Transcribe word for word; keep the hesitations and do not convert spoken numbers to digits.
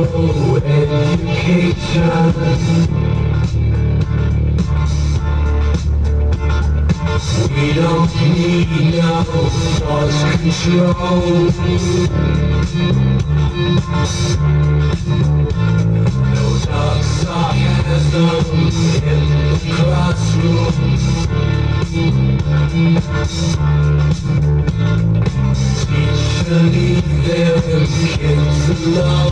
education. We don't need no thought control. No dark sarcasm in the classroom. Teacher, leave them kids alone.